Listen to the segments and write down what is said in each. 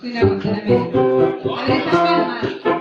Una Guantanamera. A ver, esa palma.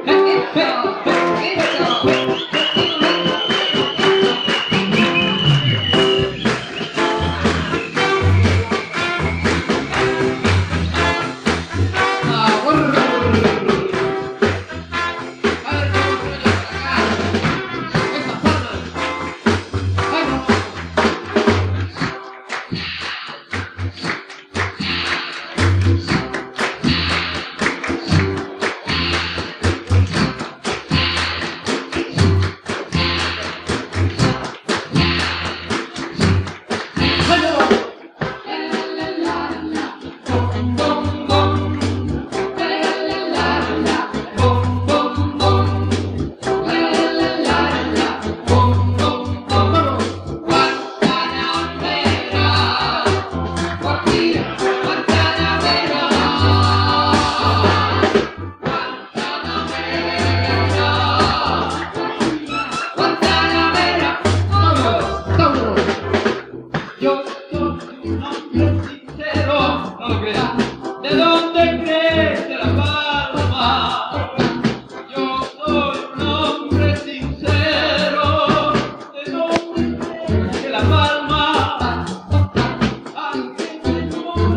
¿De dónde crece la palma? Yo soy un hombre sincero. ¿De dónde crece la palma? Aunque no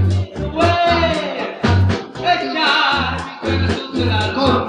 pueda echar mi corazón del alma.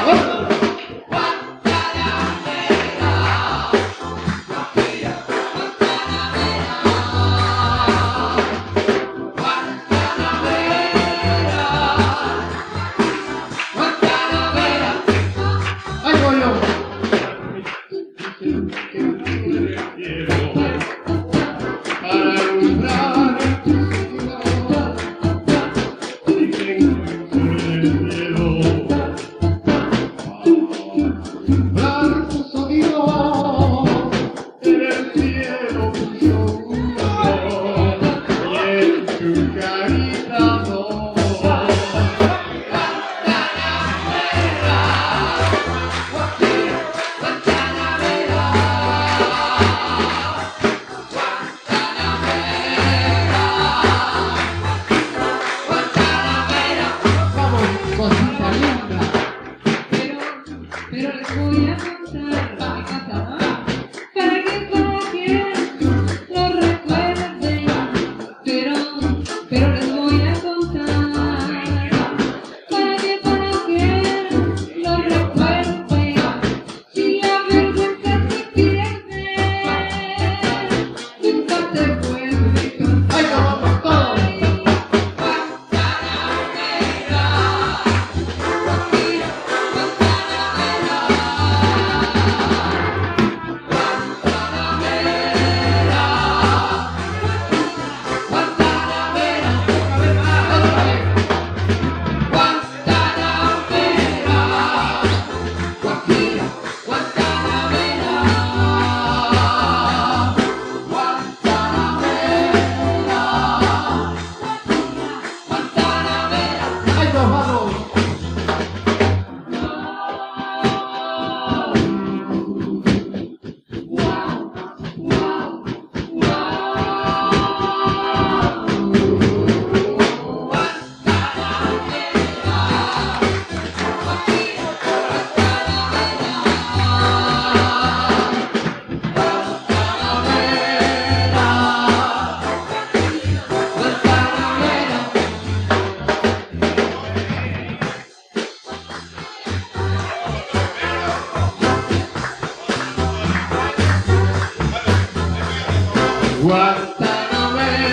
Pero les voy a contar mi casa, ¿no? Para que lo recuerden. Pero les voy a contar para que lo recuerden. Si la vergüenza se pierde, nunca te vuelve contar. ¡Ay, no, vamos todos!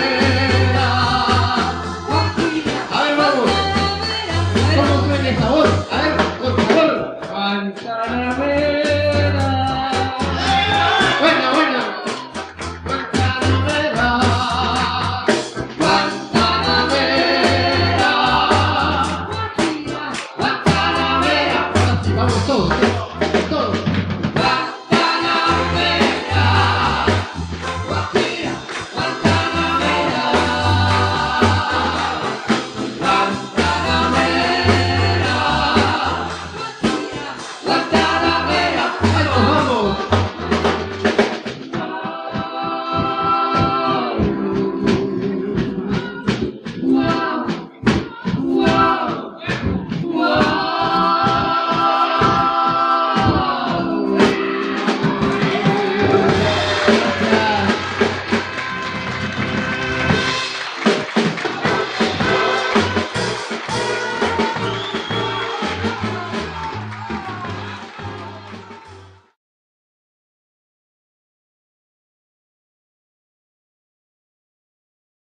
Guantanamera. A ver, vamos. ¿Cómo suena esa voz?